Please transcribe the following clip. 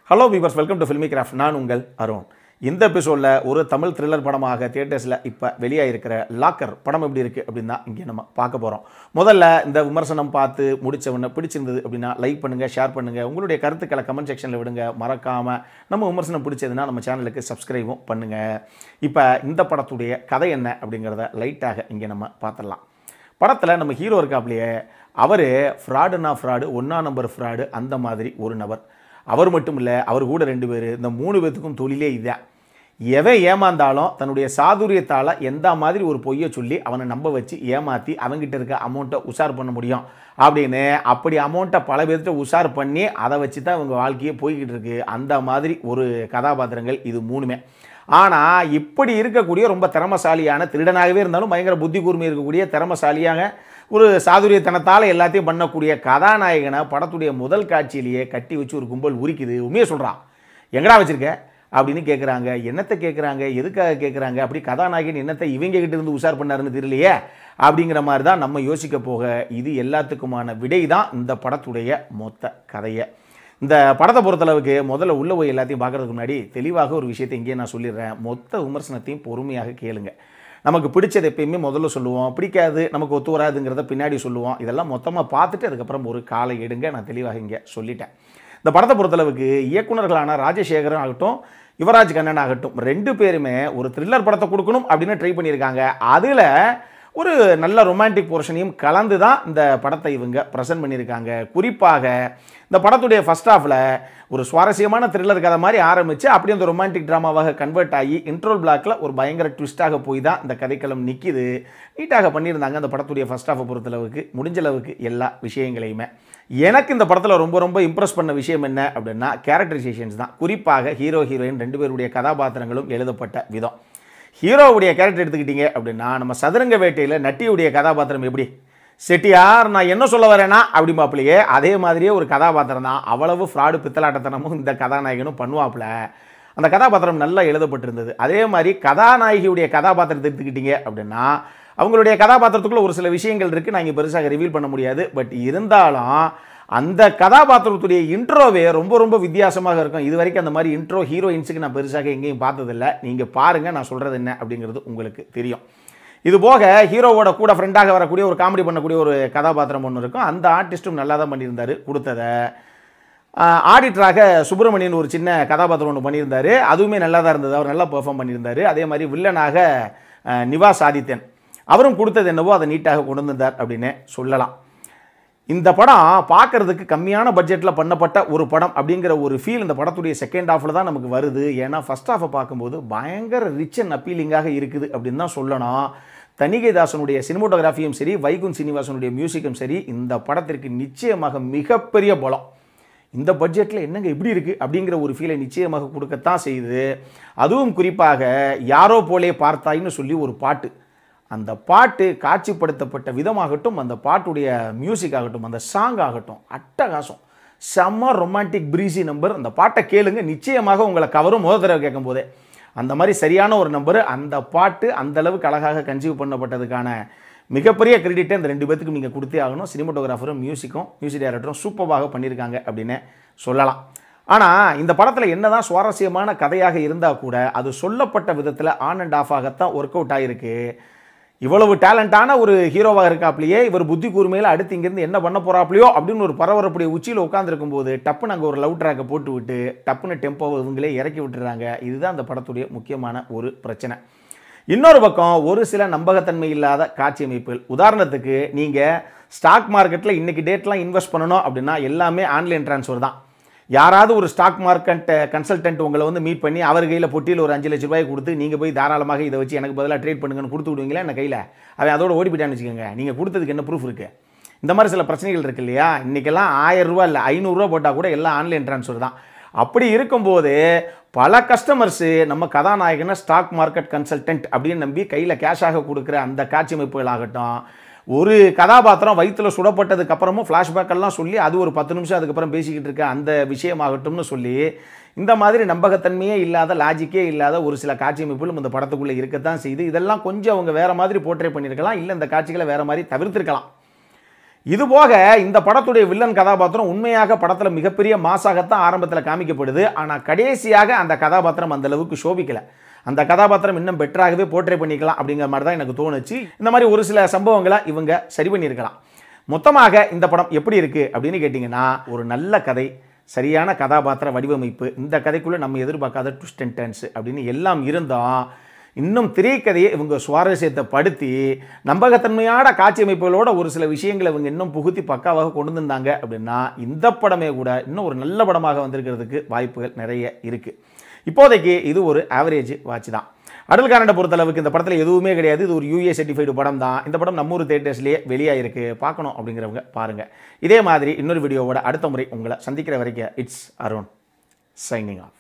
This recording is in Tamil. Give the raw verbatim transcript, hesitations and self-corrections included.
Hello viewers, welcome to filmy craft. நான் உங்கள் அருண். இந்த எபிசோடில் ஒரு தமிழ் த்ரில்லர் படமாக தியேட்டர்ஸில் இப்போ வெளியாகிருக்கிற லாக்கர் படம் எப்படி இருக்குது அப்படின்னு தான் இங்கே நம்ம பார்க்க போகிறோம். முதல்ல இந்த விமர்சனம் பார்த்து முடித்த உடனே பிடிச்சிருந்தது அப்படின்னா லைக் பண்ணுங்கள், ஷேர் பண்ணுங்கள், உங்களுடைய கருத்துக்களை கமெண்ட் செக்ஷனில் விடுங்க. மறக்காமல் நம்ம விமர்சனம் பிடிச்சதுன்னா நம்ம சேனலுக்கு சப்ஸ்கிரைபும் பண்ணுங்கள். இப்போ இந்த படத்துடைய கதை என்ன அப்படிங்கிறத லைட்டாக இங்கே நம்ம பார்த்துடலாம். படத்தில் நம்ம ஹீரோ இருக்காப்லையே, அவர் ஃப்ராடுனா ஃப்ராடு, ஒன்றா நம்பர் ஃப்ராடு, அந்த மாதிரி ஒரு நபர். அவர் மட்டும் இல்லை, அவர் கூட ரெண்டு பேர். இந்த மூணு பேர்த்துக்கும் தொழிலே இதான். எவன் ஏமாந்தாலும் தன்னுடைய சாதுரியத்தால் எந்த மாதிரி ஒரு பொய்யை சொல்லி அவனை நம்ப வச்சு ஏமாற்றி அவங்ககிட்ட இருக்க அமௌண்ட்டை உஷார் பண்ண முடியும் அப்படின்னு அப்படி அமௌண்ட்டை பல பேர்கிட்ட உஷார் பண்ணி அதை வச்சு தான் இவங்க வாழ்க்கையே போய்கிட்டு இருக்கு. அந்த மாதிரி ஒரு கதாபாத்திரங்கள் இது மூணுமே. ஆனால் இப்படி இருக்கக்கூடிய ரொம்ப திறமசாலியான, திருடனாகவே இருந்தாலும் பயங்கர புத்தி கூர்மை இருக்கக்கூடிய திறமசாலியாக ஒரு சாதுரியத்தனத்தால் எல்லாத்தையும் பண்ணக்கூடிய கதாநாயகனை படத்துடைய முதல் காட்சியிலேயே கட்டி வச்சு ஒரு கும்பல் உரிக்குது. உண்மையை சொல்கிறான். எங்கடா வச்சுருக்க அப்படின்னு கேட்குறாங்க. என்னத்தை கேட்குறாங்க, எதுக்காக கேட்குறாங்க, அப்படி கதாநாயகன் என்னத்தை இவங்க கிட்ட இருந்து உஷார் பண்ணாருன்னு தெரியலையே அப்படிங்கிற மாதிரி தான் நம்ம யோசிக்க போக, இது எல்லாத்துக்குமான விடை தான் இந்த படத்துடைய மொத்த கதையை. இந்த படத்தை பொறுத்தளவுக்கு முதல்ல உள்ள போய் எல்லாத்தையும் பார்க்குறதுக்கு முன்னாடி தெளிவாக ஒரு விஷயத்தை இங்கேயே நான் சொல்லிடுறேன். மொத்த விமர்சனத்தையும் பொறுமையாக கேளுங்க. நமக்கு பிடிச்சது எப்பயுமே முதல்ல சொல்லுவோம், பிடிக்காது நமக்கு ஒத்து வராதுங்கிறத பின்னாடி சொல்லுவோம். இதெல்லாம் மொத்தமாக பார்த்துட்டு அதுக்கப்புறம் ஒரு காலை எடுங்க. நான் தெளிவாக இங்கே சொல்லிட்டேன். இந்த படத்தை பொறுத்தளவுக்கு இயக்குநர்களான ராஜசேகரன் ஆகட்டும், யுவராஜ் கண்ணன் ஆகட்டும், ரெண்டு பேருமே ஒரு த்ரில்லர் படத்தை கொடுக்கணும் அப்படின்னு ட்ரை பண்ணியிருக்காங்க. அதில் ஒரு நல்ல ரொமான்டிக் போர்ஷனையும் கலந்து தான் இந்த படத்தை இவங்க ப்ரெசென்ட் பண்ணியிருக்காங்க. குறிப்பாக இந்த படத்துடைய ஃபர்ஸ்ட் ஹாஃபில் ஒரு சுவாரஸ்யமான த்ரில்லர் கதை மாதிரி ஆரம்பித்து அப்படியே அந்த ரொமான்டிக் ட்ராமாவாக கன்வெர்ட் ஆகி இன்ட்ரோல் பிளாக்கில் ஒரு பயங்கர ட்விஸ்ட்டாக போய் தான் இந்த கதைக்களம் நிற்கிது. நீட்டாக பண்ணியிருந்தாங்க அந்த படத்துடைய ஃபர்ஸ்ட் ஹாஃபை பொறுத்தளவுக்கு, முடிஞ்ச அளவுக்கு எல்லா விஷயங்களையுமே. எனக்கு இந்த படத்தில் ரொம்ப ரொம்ப இம்ப்ரெஸ் பண்ண விஷயம் என்ன அப்படின்னா கேரக்டரைசேஷன்ஸ் தான். குறிப்பாக ஹீரோ ஹீரோயின் ரெண்டு பேருடைய கதாபாத்திரங்களும் எழுதப்பட்ட விதம். ஹீரோவுடைய கேரக்டர் எடுத்துக்கிட்டீங்க அப்படின்னா, நம்ம சதுரங்க வேட்டையில் நட்டியுடைய கதாபாத்திரம் எப்படி, செட்டியார் நான் என்ன சொல்ல வரேன்னா அப்படிம்பாப்பிலையே, அதே மாதிரியே ஒரு கதாபாத்திரம் தான். அவ்வளவு ஃப்ராடு பித்தலாட்டத்தனமும் இந்த கதாநாயகனும் பண்ணுவாப்புல. அந்த கதாபாத்திரம் நல்லா எழுதப்பட்டிருந்தது. அதே மாதிரி கதாநாயகியுடைய கதாபாத்திரத்தை எடுத்துக்கிட்டீங்க அப்படின்னா, அவங்களுடைய கதாபாத்திரத்துக்குள்ள ஒரு சில விஷயங்கள் இருக்குது, நான் இங்கே பெருசாக ரிவீல் பண்ண முடியாது. பட் இருந்தாலும் அந்த கதாபாத்திரத்துடைய இன்ட்ரோவே ரொம்ப ரொம்ப வித்தியாசமாக இருக்கும். இது வரைக்கும் அந்த மாதிரி இன்ட்ரோ ஹீரோயின்ஸுக்கு நான் பெருசாக எங்கேயும் பார்த்ததில்லை. நீங்கள் பாருங்கள், நான் சொல்கிறது என்ன அப்படிங்கிறது உங்களுக்கு தெரியும். இது போக ஹீரோவோட கூட ஃப்ரெண்டாக வரக்கூடிய ஒரு காமெடி பண்ணக்கூடிய ஒரு கதாபாத்திரம் ஒன்று இருக்கும். அந்த ஆர்டிஸ்ட்டும் நல்லா தான் பண்ணியிருந்தார் கொடுத்ததை. ஆடிட்டராக சுப்பிரமணியன் ஒரு சின்ன கதாபாத்திரம் ஒன்று பண்ணியிருந்தார், அதுவுமே நல்லா தான் இருந்தது. அவர் நல்லா பெர்ஃபார்ம் பண்ணியிருந்தார். அதே மாதிரி வில்லனாக நிவாஸ் ஆதித்தன், அவரும் கொடுத்தது என்னவோ அதை நீட்டாக கொண்டு வந்திருந்தார் அப்படின்னு சொல்லலாம். இந்த படம் பார்க்குறதுக்கு கம்மியான பட்ஜெட்டில் பண்ணப்பட்ட ஒரு படம் அப்படிங்கிற ஒரு ஃபீல் இந்த படத்துடைய செகண்ட் ஹாஃபில் தான் நமக்கு வருது. ஏன்னா ஃபஸ்ட் ஹாஃபை பார்க்கும்போது பயங்கர ரிச் அண்ட் அப்பீலிங்காக இருக்குது அப்படின்னு தான் சொல்லணும். தணிகைதாசனுடைய சினிமோட்டோகிராஃபியும் சரி, வைகுண்ட் சீனிவாசனுடைய மியூசிக்கும் சரி, இந்த படத்திற்கு நிச்சயமாக மிகப்பெரிய பலம். இந்த பட்ஜெட்டில் என்னங்க இப்படி இருக்குது அப்படிங்கிற ஒரு ஃபீலை நிச்சயமாக கொடுக்கத்தான் செய்யுது. அதுவும் குறிப்பாக யாரோ போலே பார்த்தாயின்னு சொல்லி ஒரு பாட்டு, அந்த பாட்டு காட்சிப்படுத்தப்பட்ட விதமாகட்டும், அந்த பாட்டுடைய மியூசிக் ஆகட்டும், அந்த சாங் ஆகட்டும், அட்டகாசம், செம்ம ரொமான்டிக் ப்ரீசி நம்பர். அந்த பாட்டை கேளுங்க, நிச்சயமாக உங்களை கவரும். முதல் தடவை கேட்கும் போதே அந்த மாதிரி சரியான ஒரு நம்பர். அந்த பாட்டு அந்த அளவுக்கு அழகாக கன்சீவ் பண்ணப்பட்டதுக்கான மிகப்பெரிய கிரெடிட்டை இந்த ரெண்டு பேத்துக்கும் நீங்கள் கொடுத்தே ஆகணும். சினிமோட்டோகிராஃபரும் மியூசிக்கும் மியூசிக் டைரக்டரும் சூப்பராக பண்ணியிருக்காங்க அப்படின்னு சொல்லலாம். ஆனால் இந்த படத்தில் என்ன தான் சுவாரஸ்யமான கதையாக இருந்தால் கூட அது சொல்லப்பட்ட விதத்தில் ஆன் அண்ட் ஆஃப் ஆகத்தான் ஒர்க் அவுட் ஆகிருக்கு. இவ்வளவு டேலண்டான ஒரு ஹீரோவாக இருக்காப்லையே, இவர் புத்தி கூர்மையில் அடுத்து இங்கேருந்து என்ன பண்ண போகிறாப்லையோ அப்படின்னு ஒரு பரபரப்புடைய உச்சியில் உட்காந்துருக்கும் போது டப்புன்னு அங்கே ஒரு லவ் ட்ராக்கை போட்டு விட்டு டப்புன்னு டெம்போவை இவங்களே இறக்கி விட்டுறாங்க. இதுதான் அந்த படத்துடைய முக்கியமான ஒரு பிரச்சனை. இன்னொரு பக்கம் ஒரு சில நம்பகத்தன்மை இல்லாத காட்சி அமைப்புகள். உதாரணத்துக்கு நீங்கள் ஸ்டாக் மார்க்கெட்டில் இன்றைக்கி டேட்லாம் இன்வெஸ்ட் பண்ணணும் அப்படின்னா எல்லாமே ஆன்லைன் ட்ரான்ஸ்ஃபர் தான். யாராவது ஒரு ஸ்டாக் மார்க்கெட் கன்சல்டன்ட் உங்களை வந்து மீட் பண்ணி அவர் கையில் பொட்டியில் ஒரு அஞ்சு லட்ச ரூபாய் கொடுத்து நீங்கள் போய் தாராளமாக இதை வச்சு எனக்கு பதிலாக ட்ரேட் பண்ணுங்கன்னு கொடுத்து விடுவீங்களா என்ன கையில்? அவன் அதோட ஓடி போயிட்டான்னு வச்சுக்கோங்க, நீங்கள் கொடுத்ததுக்கு என்ன ப்ரூஃப் இருக்குது? இந்த மாதிரி சில பிரச்சனைகள் இருக்குது இல்லையா? இன்றைக்கெல்லாம் ஆயிரம் ரூபா இல்லை ஐநூறுரூவா போட்டால் கூட எல்லாம் ஆன்லைன் ட்ரான்ஸ்ஃபர் தான். அப்படி இருக்கும்போது பல கஸ்டமர்ஸு நம்ம கதாநாயகனை ஸ்டாக் மார்க்கெட் கன்சல்டன்ட் அப்படின்னு நம்பி கையில் கேஷாக கொடுக்குற அந்த காட்சி அமைப்புகள் ஆகட்டும், ஒரு கதாபாத்திரம் வயிற்றில் சுடப்பட்டதுக்கு அப்புறமும் ஃப்ளாஷ்பேக் எல்லாம் சொல்லி அது ஒரு பத்து நிமிஷம் அதுக்கப்புறம் பேசிக்கிட்டு இருக்க அந்த விஷயமாகட்டும்னு சொல்லி இந்த மாதிரி நம்பகத்தன்மையே இல்லாத, லாஜிக்கே இல்லாத ஒரு சில காட்சி அமைப்புகளும் இந்த படத்துக்குள்ளே இருக்கத்தான் செய்யுது. இதெல்லாம் கொஞ்சம் அவங்க வேறு மாதிரி போர்ட்ரே பண்ணியிருக்கலாம், இல்லை இந்த காட்சிகளை வேறு மாதிரி தவிர்த்திருக்கலாம். இதுபோக இந்த படத்துடைய வில்லன் கதாபாத்திரம் உண்மையாக படத்தில் மிகப்பெரிய மாசாகத்தான் ஆரம்பத்தில் காமிக்கப்படுது. ஆனால் கடைசியாக அந்த கதாபாத்திரம் அந்த அளவுக்கு சோபிக்கலை. அந்த கதாபாத்திரம் இன்னும் பெட்டராகவே போர்ட்ரே பண்ணிக்கலாம் அப்படிங்கிற மாதிரி தான் எனக்கு தோணுச்சு. இந்த மாதிரி ஒரு சில சம்பவங்களை இவங்க சரி பண்ணியிருக்கலாம். மொத்தமாக இந்த படம் எப்படி இருக்குது அப்படின்னு கேட்டிங்கன்னா, ஒரு நல்ல கதை, சரியான கதாபாத்திர வடிவமைப்பு, இந்த கதைக்குள்ளே நம்ம எதிர்பார்க்காத ட்விஸ்ட் அண்ட் டர்ன்ஸ் அப்படின்னு எல்லாம் இருந்தால் இன்னும் திரைக்கதையை இவங்க சுவாரஸ்யத்தை படுத்தி நம்பகத்தன்மையான காட்சி அமைப்புகளோட ஒரு சில விஷயங்களை இவங்க இன்னும் புகுத்தி பக்காவாக கொண்டு வந்திருந்தாங்க அப்படின்னா இந்த படமே கூட இன்னும் ஒரு நல்ல படமாக வந்திருக்கிறதுக்கு வாய்ப்புகள் நிறைய இருக்குது. இப்போதைக்கு இது ஒரு ஆவரேஜ் வாட்ச் தான். அடல் கன்னடை பொறுத்தளவுக்கு இந்த படத்தில் எதுவுமே கிடையாது. இது ஒரு யூஏ சர்டிஃபைடு படம் தான். இந்த படம் நம்ம ஊர் தியேட்டர்ஸ்லேயே வெளியாயிருக்கு. பார்க்கணும் அப்படிங்கிறவங்க பாருங்கள். இதே மாதிரி இன்னொரு வீடியோவோட அடுத்த முறை உங்களை சந்திக்கிற வரைக்கும் இட்ஸ் அருண் சைனிங் ஆஃப்.